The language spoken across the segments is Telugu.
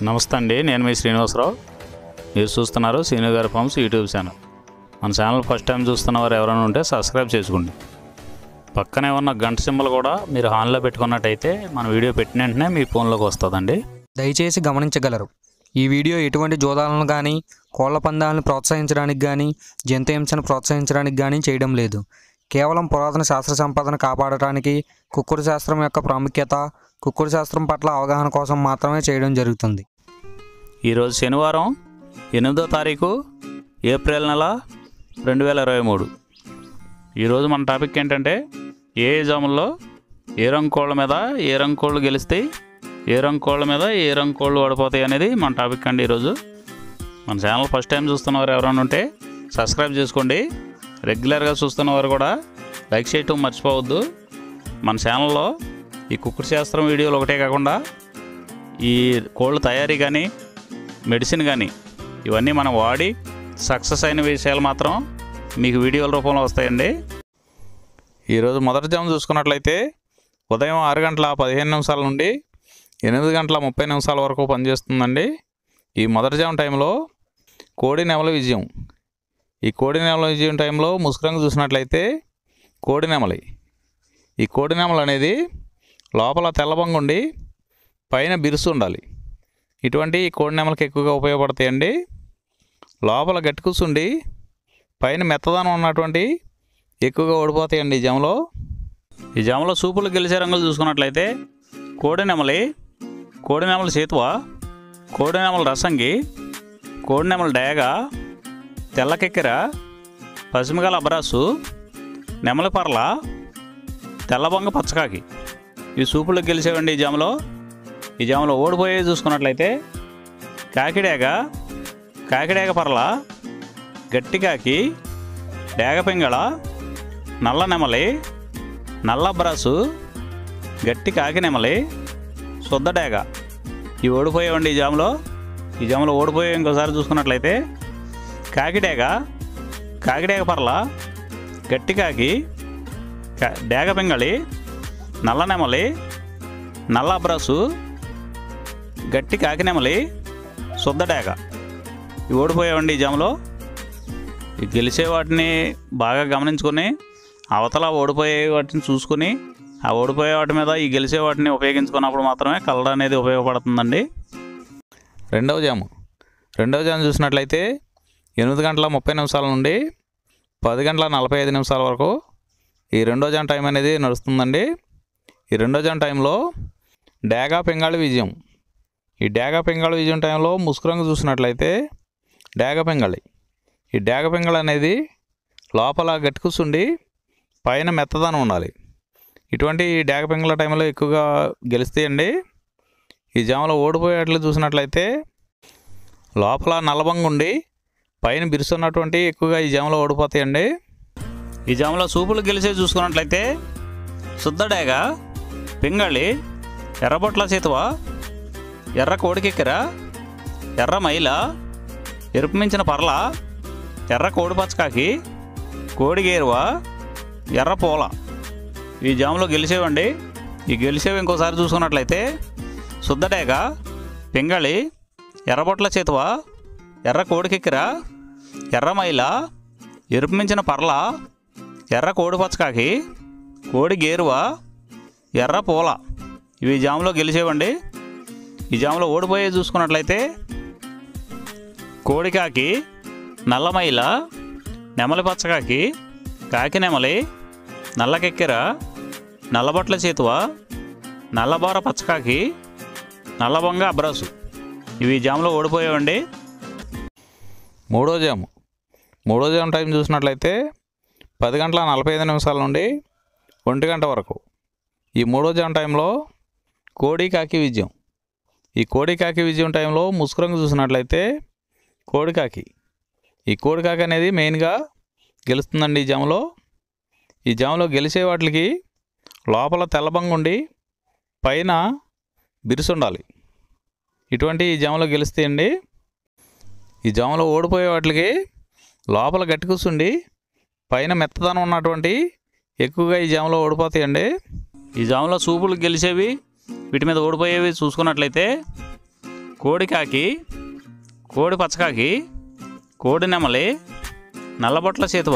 నమస్తే అండి, నేను మీ శ్రీనివాసరావు. మీరు చూస్తున్నారు శ్రీను గారి ఫార్మ్స్ యూట్యూబ్ ఛానల్. మన ఛానల్ ఫస్ట్ టైం చూస్తున్న వారు ఎవరైనా ఉంటే సబ్స్క్రైబ్ చేసుకోండి. పక్కనే ఉన్న గంట సింబల్ కూడా మీరు ఆన్లో పెట్టుకున్నట్టయితే మన వీడియో పెట్టిన వెంటనే మీ ఫోన్లోకి వస్తుందండి. దయచేసి గమనించగలరు, ఈ వీడియో ఎటువంటి జోదాలను కానీ కోళ్ల పందాలను ప్రోత్సహించడానికి కానీ జంతు హింసను ప్రోత్సహించడానికి కానీ చేయడం లేదు. కేవలం పురాతన శాస్త్ర సంపదను కాపాడటానికి, కుక్కుడు శాస్త్రం యొక్క ప్రాముఖ్యత, కుక్కుడు శాస్త్రం పట్ల అవగాహన కోసం మాత్రమే చేయడం జరుగుతుంది. ఈరోజు శనివారం 8వ తారీఖు ఏప్రిల్ నెల 2023. ఈరోజు మన టాపిక్ ఏంటంటే ఏ జాముల్లో ఏ రంగు కోళ్ళ మీద ఏ రంగు కోళ్ళు గెలుస్తాయి, ఏ రంగు కోళ్ళ మీద ఏ రంగు కోళ్ళు ఓడిపోతాయి అనేది మన టాపిక్ అండి. ఈరోజు మన ఛానల్ ఫస్ట్ టైం చూస్తున్నవారు ఎవరైనా ఉంటే సబ్స్క్రైబ్ చేసుకోండి. రెగ్యులర్గా చూస్తున్నవారు కూడా లైక్ చేయటం మర్చిపోవద్దు. మన ఛానల్లో ఈ కుక్కుడు శాస్త్రం వీడియోలు ఒకటే కాకుండా ఈ కోళ్ళ తయారీ కానీ మెడిసిన్ కానీ ఇవన్నీ మనం వాడి సక్సెస్ అయిన విషయాలు మాత్రం మీకు వీడియోల రూపంలో వస్తాయండి. ఈరోజు మొదటి జాము చూసుకున్నట్లయితే ఉదయం 6:15 నుండి 8:30 వరకు పనిచేస్తుందండి. ఈ మొదటి జాము టైంలో కోడి నెమల విజయం. ఈ కోడి నెమల విజయం టైంలో ముసుగురంగు చూసినట్లయితే కోడి నెమలి. ఈ కోడి నెమలు అనేది లోపల తెల్లబంగుండి పైన బిరుసు ఉండాలి. ఇటువంటి కోడి నెమలకి ఎక్కువగా ఉపయోగపడతాయండి. లోపల గట్టి కూర్చుండి పైన మెత్తదనం ఉన్నటువంటి ఎక్కువగా ఓడిపోతాయండి ఈ జాములో. ఈ జాములో సూపులు గెలిచే రంగులు చూసుకున్నట్లయితే కోడి నెమలి, కోడి నెమల సేతువ, కోడి నెమల రసంగి, కోడి నెమల డేగ, తెల్లకెక్కెర, పసిమిగల అబ్రాసు, నెమలి పర్ల, తెల్లబొంగ పచ్చకాకి. ఈ సూపులకు గెలిచేవండి ఈ జాములో. ఈ జాములో ఓడిపోయేది చూసుకున్నట్లయితే కాకిడేగ, కాకిడేగ పర్ల, గట్టికాకి, డేగ పింగళ, నల్ల నెమలి, నల్ల అబ్రాసు, గట్టి కాకి నెమలి, శుద్ధ డేగ. ఇవి ఓడిపోయేవండి ఈ జాములో. ఈ జాములో ఓడిపోయే ఇంకోసారి చూసుకున్నట్లయితే కాకిడేగ, కాకిడేగ పర్ల, గట్టి కాకి, డేగ పింగళి, నల్ల నెమలి, నల్ల అబ్రాసు, గట్టి కాకి నెమలి, శుద్ధ డేగ. ఇవి ఓడిపోయావండి ఈ జాములో. ఈ గెలిచే వాటిని బాగా గమనించుకొని అవతల ఓడిపోయే వాటిని చూసుకుని ఆ ఓడిపోయే వాటి మీద ఈ గెలిచే వాటిని ఉపయోగించుకున్నప్పుడు మాత్రమే కలర్ అనేది ఉపయోగపడుతుందండి. రెండవ జాము చూసినట్లయితే 8:30 నుండి 10:45 వరకు ఈ రెండో జాము టైం అనేది నడుస్తుందండి. ఈ రెండో జాము టైంలో డేగా పింగాళి విజయం. ఈ డేగా పింగాళి విజయం టైంలో ముసుగురంగు చూసినట్లయితే డేగ పింగళి. ఈ డేగ పింగళి అనేది లోపల గట్టి కూర్చుండి పైన మెత్తదనం ఉండాలి. ఇటువంటి డేగ పింగళ టైంలో ఎక్కువగా గెలుస్తాయండి. ఈ జాములో ఓడిపోయేట్లు చూసినట్లయితే లోపల నల్లబంగుండి పైన బిరుసున్నటువంటి ఎక్కువగా ఈ జాములో ఓడిపోతాయండి. ఈ జాములో సూపులు గెలిచే చూసుకున్నట్లయితే శుద్ధ డేగ, పింగళి, ఎర్రబొట్ల చేతువ, ఎర్ర కోడికెక్కెర, ఎర్ర మైల, ఎరుపు మించిన పర్ల, ఎర్ర కోడి పచ్చకాకి, కోడి గేరువ, ఎర్ర పూల. ఈ జాములో గెలిచేవండి. ఈ గెలిచేవి ఇంకోసారి చూసుకున్నట్లయితే శుద్ధ డేగ, పింగళి, ఎర్రబొట్ల చేతువ, ఎర్ర కోడికెక్కెర, ఎర్ర మైల, ఎరుపు మించిన పర్ల, ఎర్ర కోడి పచ్చకాకి, కోడి గేరువ, ఎర్ర పూల. ఇవి జాములో గెలిచేవండి. ఈ జాములో ఓడిపోయే చూసుకున్నట్లయితే కోడికాకి, నల్లమైల, నెమలి పచ్చకాకి, కాకి నెమలి, నల్లకెక్కెర, నల్లబొట్ల చేతువ, నల్లబోర పచ్చకాకి, నల్లబొంగ అబ్రాసు. ఇవి జాములో ఓడిపోయేవండి. మూడో జాము టైం చూసినట్లయితే 10:45 నుండి 1 గంట వరకు. ఈ మూడో జాము టైంలో కోడి కాకి విజయం. ఈ కోడి కాకి విజయం టైంలో ముసుగురంగు చూసినట్లయితే కోడికాకి. ఈ కోడికాకి అనేది మెయిన్గా గెలుస్తుందండి ఈ జాములో. ఈ జాములో గెలిచే వాటికి లోపల తెల్లబంగుండి పైన బిరుసుండాలి. ఇటువంటి ఈ జాములో గెలుస్తాయండి. ఈ జాములో ఓడిపోయే వాటికి లోపల గట్టి కూర్చుండి పైన మెత్తదనం ఉన్నటువంటి ఎక్కువగా ఈ జాములో ఓడిపోతాయండి. ఈ జాములో సూపులు గెలిచేవి వీటి మీద ఓడిపోయేవి చూసుకున్నట్లయితే కోడి కాకి, కోడి పచ్చకాకి, కోడి నెమలి, నల్లబొట్ల చేతువ,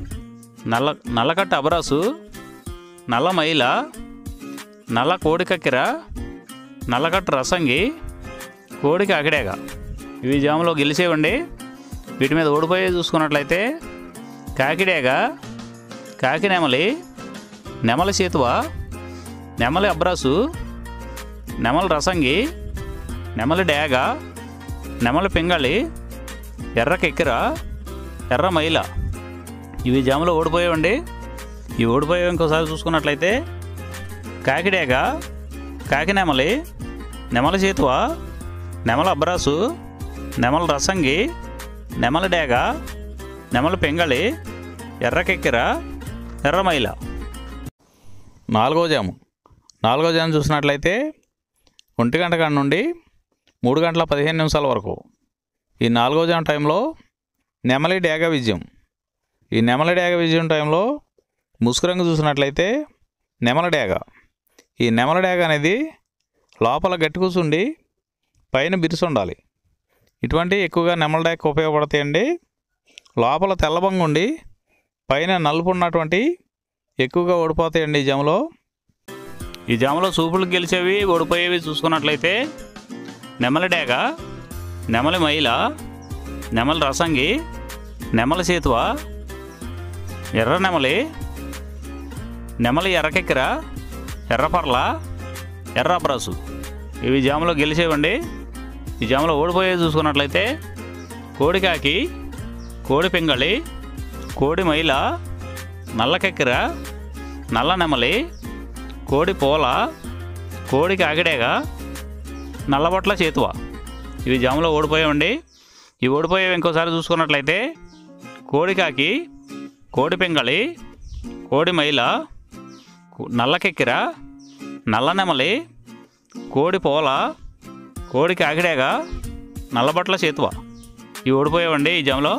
నల్లకట్ట అబరాసు, నల్ల మైల, నల్ల కోడి కక్కెర, నల్లకట్ట రసంగి, కోడి కాకిడేగ. ఇవి జాములో గెలిచేవండి. వీటి మీద ఓడిపోయి చూసుకున్నట్లయితే కాకిడేగ, కాకి నెమలి, నెమలి చేతువ, నెమలి అబ్రాసు, నెమలి రసంగి, నెమలి డేగ, నెమలి పింగళి, ఎర్ర కెక్కెర, ఎర్ర మైల. ఇవి జాములో ఓడిపోయావండి. ఇవి ఓడిపోయావు ఇంకోసారి చూసుకున్నట్లయితే కాకిడేగ, కాకి నెమలి, నెమలి చేతువ, నెమలి అబ్రాసు, నెమలి రసంగి, నెమలి డేగ, నెమలి పింగళి, ఎర్ర కెక్కెర, ఎర్ర మైల. 4వ జాము. 4వ జాము చూసినట్లయితే 1 గంట కాడ నుండి 3 గంటల 15 నిమిషాల వరకు. ఈ 4వ జాము టైంలో నెమలి డేగ విజయం. ఈ నెమలి డేగ విజయం టైంలో ముసుగు రంగు చూసినట్లయితే నెమలి డేగ. ఈ నెమలి డేగ అనేది లోపల గట్టి కూర్చుండి పైన బిరుసు ఉండాలి. ఇటువంటి ఎక్కువగా నెమలి డేగకు ఉపయోగపడతాయండి. లోపల తెల్లబంగు ఉండి పైన నలుపు ఉన్నటువంటి ఎక్కువగా ఓడిపోతాయండి ఈ జాములో. ఈ జాములో సూపులు గెలిచేవి ఓడిపోయేవి చూసుకున్నట్లయితే నెమలి డేగ, నెమలి మైల, నెమలి రసంగి, నెమలి చేతువ, ఎర్ర నెమలి, నెమలి ఎర్రకెక్కెర, ఎర్రపర్ల, ఎర్ర అబ్రాసు. ఇవి జాములో గెలిచేవండి. ఈ జాములో ఓడిపోయేవి చూసుకున్నట్లయితే కోడి కాకి, కోడి పింగళి, కోడి మైల, నల్ల కెక్కెర, నల్ల నెమలి, కోడి పోల, కోడి కాకిడేగ, నల్లబొట్ల చేతువ. ఇవి జాములో ఓడిపోయావండి. ఇవి ఓడిపోయేవి ఇంకోసారి చూసుకున్నట్లయితే కోడి కాకి, కోడి పింగళి, కోడి మైల, నల్ల కెక్కెర, నల్ల నెమలి, కోడి పోల, కోడి కాకిడేగ, నల్లబొట్ల చేతువ. ఇవి ఓడిపోయావండి ఈ జాములో.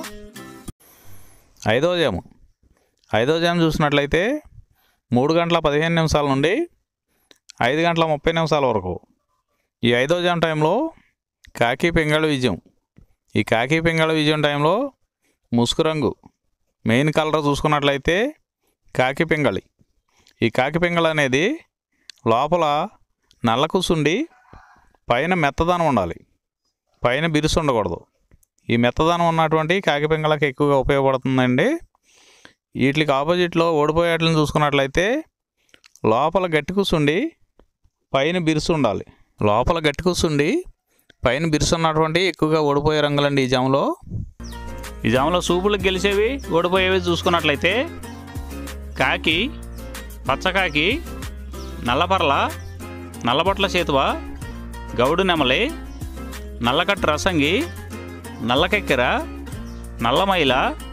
5వ జాము. 5వ జాము చూసినట్లయితే 3 గంటల 15 నిమిషాల నుండి 5 గంటల 30 నిమిషాల వరకు. ఈ 5వ జాము టైంలో కాకి పింగళి విజయం. ఈ కాకి పింగళి విజయం టైంలో ముసుగు రంగు మెయిన్ కలర్ చూసుకున్నట్లయితే కాకి పింగళి. ఈ కాకి పింగళి అనేది లోపల నల్ల కూసుండి పైన మెత్తదనం ఉండాలి, పైన బిరుసు ఉండకూడదు. ఈ మెత్తదనం ఉన్నటువంటి కాకి పింగళకి ఎక్కువగా ఉపయోగపడుతుందండి. వీటికి ఆపోజిట్లో ఓడిపోయేట్లను చూసుకున్నట్లయితే లోపల గట్టి కూసుండి పైన బిరుసు ఉండాలి. లోపల గట్టి కూసుండి పైన బిరుసు ఉన్నటువంటి ఎక్కువగా ఓడిపోయే రంగులండి ఈ జాములో. ఈ జాములో సూపులకు గెలిచేవి ఓడిపోయేవి చూసుకున్నట్లయితే కాకి, పచ్చకాకి, నల్లపర్ల, నల్లబొట్ల చేతువ, గౌడు నెమలి, నల్లకట్టు రసంగి, నల్ల కెక్కెర, నల్ల మైల,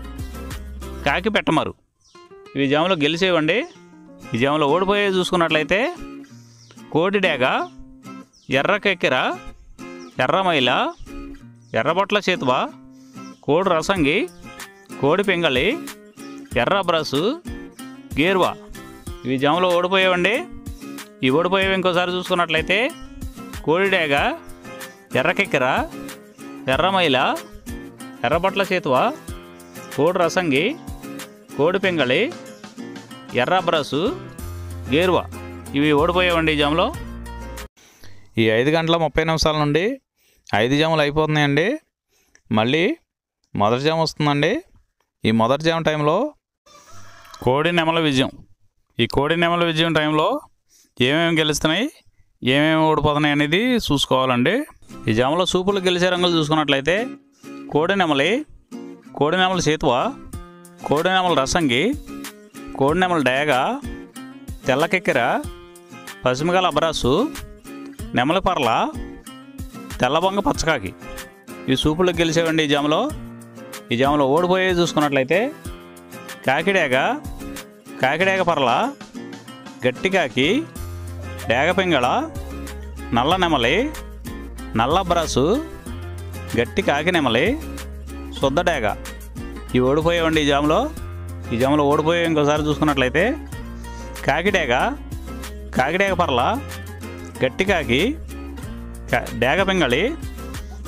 కాకి పెట్టమరు. ఇవి జాములో గెలిచేవండి. ఈ జాములో ఓడిపోయేవి చూసుకున్నట్లయితే కోడి డేగ, ఎర్ర కెక్కెర, ఎర్ర మైల, ఎర్రబొట్ల చేతువ, కోడి రసంగి, కోడి పింగళి, ఎర్ర బ్రసు, గేర్వా. ఇవి జాములో ఓడిపోయేవండి. ఈ ఓడిపోయేవి ఇంకోసారి చూసుకున్నట్లయితే కోడి డేగ, ఎర్ర కెక్కెర, ఎర్ర మైల, ఎర్రబొట్ల చేతువ, కోడి రసంగి, కోడి పింగళి, ఎర్ర బ్రసు, గేర్వా. ఇవి ఓడిపోయేవండి ఈ జాములో. ఈ 5 గంటల 30 నిమిషాల నుండి 5 జాములు అయిపోతున్నాయండి. మళ్ళీ మొదటి జాము వస్తుందండి. ఈ మొదటి జాము టైంలో కోడి నెమల విజయం. ఈ కోడి నెమల విజయం టైంలో ఏమేమి గెలుస్తున్నాయి, ఏమేమి ఓడిపోతున్నాయి అనేది చూసుకోవాలండి. ఈ జాములో సూపులు గెలిచే రంగులు చూసుకున్నట్లయితే కోడి నెమలి, కోడి నెమలి చేతువ, కోడి నెమలి రసంగి, కోడి నెమలి డేగ, తెల్ల కెక్కెర, పసిమిగల అబ్రాసు, నెమలి పర్ల, తెల్లబొంగ పచ్చకాకి. ఈ సూపులు గెలిచేవండి ఈ జాములో. ఈ జాములో ఓడిపోయే చూసుకున్నట్లయితే కాకిడేగ, కాకిడేగ పర్ల, గట్టి కాకి, డేగ పింగళ, నల్ల నెమలి, నల్ల బ్రాసు, గట్టి కాకి నెమలి, శుద్ధ డేగ. ఇవి ఓడిపోయేవండి ఈ జాములో. ఈ జాములో ఓడిపోయే ఇంకోసారి చూసుకున్నట్లయితే కాకిడేగ, కాకిడేగ పర్ల, గట్టి కాకి, డేగ పింగళి,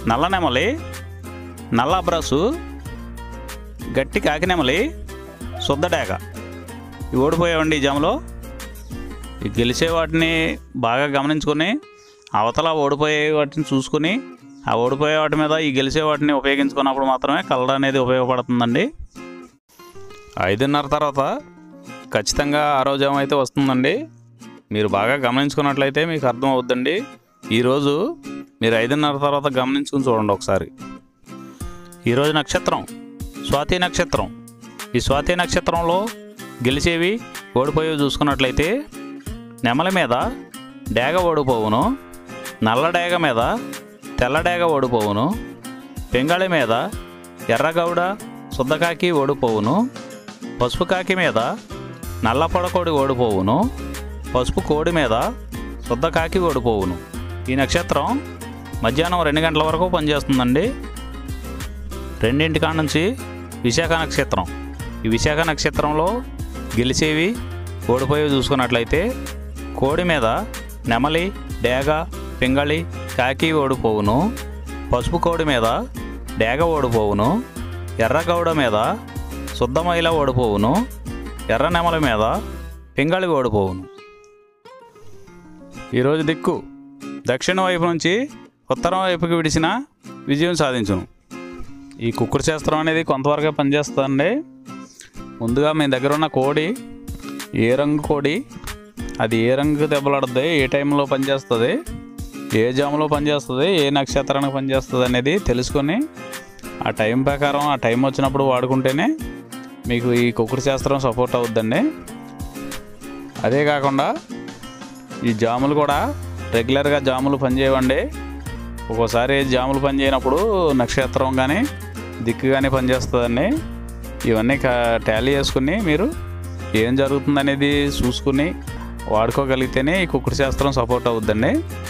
నల్ల నెమలి, నల్ల అబ్రాసు, గట్టి కాకి నెమలి, శుద్ధ డేగ. ఇవి ఓడిపోయావండి ఈ జాములో. ఈ గెలిచే వాటిని బాగా గమనించుకొని అవతల ఓడిపోయే వాటిని చూసుకుని ఆ ఓడిపోయే వాటి మీద ఈ గెలిచే వాటిని ఉపయోగించుకున్నప్పుడు మాత్రమే కలర్ అనేది ఉపయోగపడుతుందండి. 5:30 తర్వాత ఖచ్చితంగా ఆరో జాము అయితే వస్తుందండి. మీరు బాగా గమనించుకున్నట్లయితే మీకు అర్థం అవుద్దండి. ఈరోజు మీరు 5:30 తర్వాత గమనించుకుని చూడండి ఒకసారి. ఈరోజు నక్షత్రం స్వాతి నక్షత్రం. ఈ స్వాతి నక్షత్రంలో గెలిచేవి ఓడిపోయేవి చూసుకున్నట్లయితే నెమలి మీద డేగ ఓడిపోవును, నల్ల డేగ మీద తెల్ల డేగ ఓడిపోవును, పెంగళి మీద ఎర్రగౌడ శుద్ధకాకి ఓడిపోవును, పసుపు కాకి మీద నల్ల పొడకోడి ఓడిపోవును, పసుపు కోడి మీద శుద్ధకాకి ఓడిపోవును. ఈ నక్షత్రం మధ్యాహ్నం 2 గంటల వరకు పనిచేస్తుందండి. 2 కాడ నుంచి విశాఖ నక్షత్రం. ఈ విశాఖ నక్షత్రంలో గెలిచేవి ఓడిపోయేవి చూసుకున్నట్లయితే కోడి మీద నెమలి, డేగ, పింగళి, కాకి ఓడిపోవును, పసుపు కోడి మీద డేగ ఓడిపోవును, ఎర్రగౌడ మీద శుద్ధమైల ఓడిపోవును, ఎర్ర నెమలి మీద పింగళి ఓడిపోవును. ఈరోజు దిక్కు దక్షిణ వైపు నుంచి ఉత్తరం వైపుకి విడిచిన విజయం సాధించును. ఈ కుక్కుడు శాస్త్రం అనేది కొంతవరకే పనిచేస్తుందండి. ముందుగా మీ దగ్గర ఉన్న కోడి ఏ రంగు కోడి, అది ఏ రంగు దెబ్బలాడుతుంది, ఏ టైంలో పనిచేస్తుంది, ఏ జాములో పనిచేస్తుంది, ఏ నక్షత్రానికి పనిచేస్తుంది అనేది తెలుసుకొని ఆ టైం ప్రకారం ఆ టైం వచ్చినప్పుడు వాడుకుంటేనే మీకు ఈ కుక్కుడు శాస్త్రం సపోర్ట్ అవుద్దండి. అదే కాకుండా ఈ జాములు కూడా రెగ్యులర్గా జాములు పనిచేయవండి. ఒక్కోసారి జాములు పనిచేయనప్పుడు నక్షత్రం కానీ దిక్కు కానీ పనిచేస్తుందండి. ఇవన్నీ టాలీ చేసుకుని మీరు ఏం జరుగుతుందనేది చూసుకుని వాడుకోగలిగితేనే ఈ కుక్కుడు శాస్త్రం సపోర్ట్ అవుద్దండి.